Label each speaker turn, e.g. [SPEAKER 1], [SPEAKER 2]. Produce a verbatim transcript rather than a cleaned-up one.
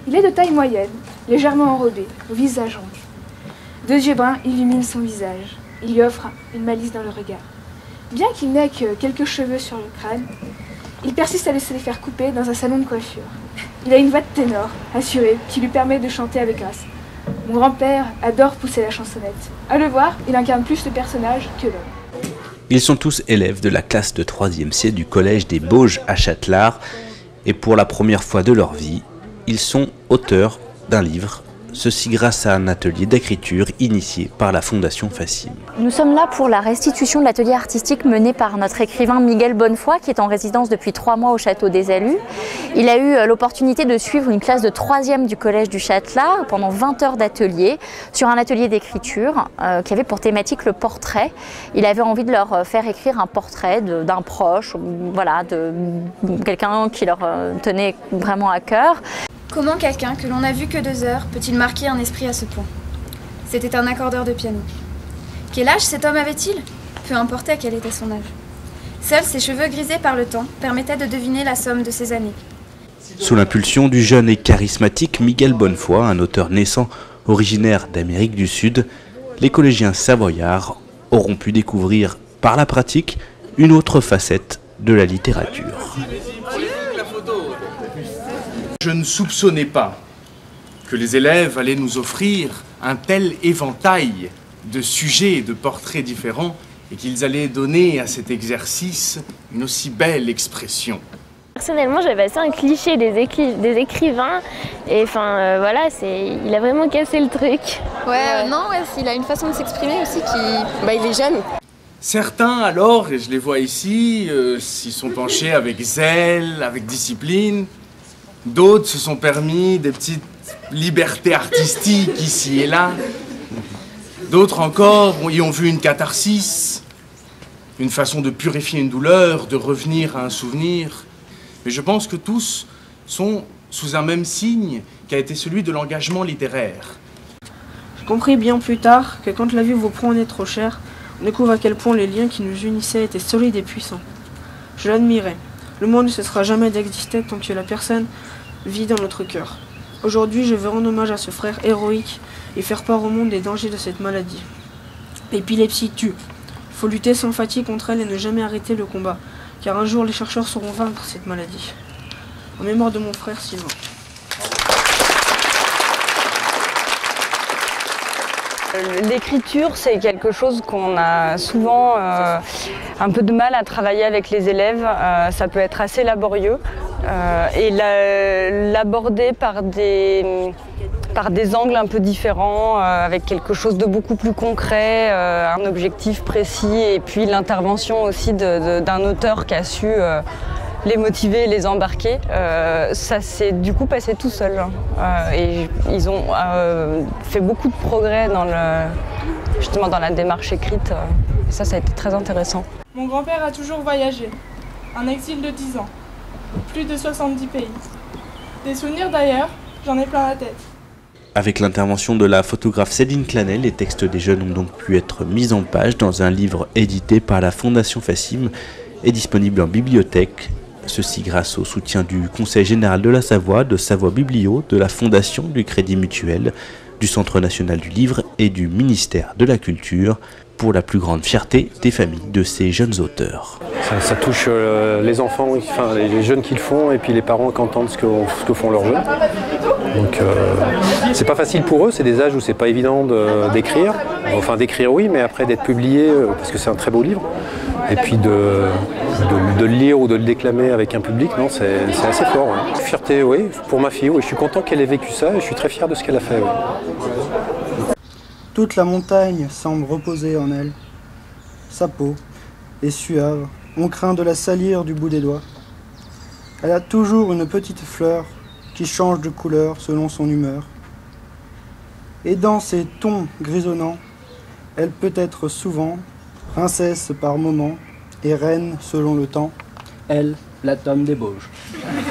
[SPEAKER 1] Il est de taille moyenne, légèrement enrobé, au visage rond. Deux yeux bruns illuminent son visage. Il lui offre une malice dans le regard. Bien qu'il n'ait que quelques cheveux sur le crâne, il persiste à laisser les faire couper dans un salon de coiffure. Il a une voix de ténor, assurée, qui lui permet de chanter avec grâce. Mon grand-père adore pousser la chansonnette. À le voir, il incarne plus le personnage que l'homme.
[SPEAKER 2] Ils sont tous élèves de la classe de troisième C du collège des Bauges à Châtelard. Et pour la première fois de leur vie, ils sont auteurs d'un livre. Ceci grâce à un atelier d'écriture initié par la Fondation Fassim.
[SPEAKER 3] Nous sommes là pour la restitution de l'atelier artistique mené par notre écrivain Miguel Bonnefoy, qui est en résidence depuis trois mois au Château des Alus. Il a eu l'opportunité de suivre une classe de troisième du collège du Châtelard pendant vingt heures d'atelier sur un atelier d'écriture euh, qui avait pour thématique le portrait. Il avait envie de leur faire écrire un portrait d'un proche, voilà, de quelqu'un qui leur tenait vraiment à cœur.
[SPEAKER 4] Comment quelqu'un que l'on n'a vu que deux heures peut-il marquer un esprit à ce point? C'était un accordeur de piano. Quel âge cet homme avait-il? Peu importait quel était son âge. Seuls ses cheveux grisés par le temps permettaient de deviner la somme de ses années.
[SPEAKER 2] Sous l'impulsion du jeune et charismatique Miguel Bonnefoy, un auteur naissant originaire d'Amérique du Sud, les collégiens savoyards auront pu découvrir par la pratique une autre facette de la littérature.
[SPEAKER 5] Je ne soupçonnais pas que les élèves allaient nous offrir un tel éventail de sujets et de portraits différents et qu'ils allaient donner à cet exercice une aussi belle expression.
[SPEAKER 6] Personnellement, j'avais assez un cliché des, écri des écrivains et enfin euh, voilà, il a vraiment cassé le truc.
[SPEAKER 7] Ouais, euh, non, ouais, il a une façon de s'exprimer aussi qui... Bah, il est jeune.
[SPEAKER 5] Certains alors, et je les vois ici, euh, s'y sont penchés avec zèle, avec discipline. D'autres se sont permis des petites libertés artistiques ici et là. D'autres encore y ont vu une catharsis, une façon de purifier une douleur, de revenir à un souvenir. Mais je pense que tous sont sous un même signe qui a été celui de l'engagement littéraire.
[SPEAKER 8] J'ai compris bien plus tard que quand la vie vous prenait trop cher, on découvre à quel point les liens qui nous unissaient étaient solides et puissants. Je l'admirais. Le monde ne cessera jamais d'exister tant que la personne vit dans notre cœur. Aujourd'hui, je veux rendre hommage à ce frère héroïque et faire part au monde des dangers de cette maladie. L'épilepsie tue. Il faut lutter sans fatigue contre elle et ne jamais arrêter le combat, car un jour les chercheurs sauront vaincre cette maladie. En mémoire de mon frère Sylvain.
[SPEAKER 9] L'écriture, c'est quelque chose qu'on a souvent euh, un peu de mal à travailler avec les élèves. Euh, ça peut être assez laborieux. Euh, et l'aborder par des, par des angles un peu différents, euh, avec quelque chose de beaucoup plus concret, euh, un objectif précis, et puis l'intervention aussi d'un auteur qui a su euh, les motiver, les embarquer. Euh, ça s'est du coup passé tout seul. Euh, et ils ont euh, fait beaucoup de progrès dans le, justement dans la démarche écrite. Et ça, ça a été très intéressant.
[SPEAKER 10] Mon grand-père a toujours voyagé. Un exil de dix ans. Plus de soixante-dix pays. Des souvenirs d'ailleurs, j'en ai plein la tête.
[SPEAKER 2] Avec l'intervention de la photographe Céline Clanel, les textes des jeunes ont donc pu être mis en page dans un livre édité par la Fondation Fassim et disponible en bibliothèque. Ceci grâce au soutien du Conseil général de la Savoie, de Savoie Biblio, de la Fondation du Crédit Mutuel, du Centre national du livre et du ministère de la Culture, pour la plus grande fierté des familles de ces jeunes auteurs.
[SPEAKER 11] Ça, ça touche euh, les enfants, enfin, les jeunes qui le font, et puis les parents qui entendent ce que, ce que font leurs jeunes. Donc euh, c'est pas facile pour eux, c'est des âges où c'est pas évident d'écrire. Enfin d'écrire oui, mais après d'être publié, euh, parce que c'est un très beau livre. Et puis de, de, de le lire ou de le déclamer avec un public, non, c'est assez fort. Ouais. Fierté, oui, pour ma fille, oui. Je suis content qu'elle ait vécu ça et je suis très fier de ce qu'elle a fait. Oui.
[SPEAKER 12] Toute la montagne semble reposer en elle. Sa peau est suave, on craint de la salir du bout des doigts. Elle a toujours une petite fleur qui change de couleur selon son humeur. Et dans ces tons grisonnants, elle peut être souvent princesse par moments et reine selon le temps, elle, la Tome des Bauges.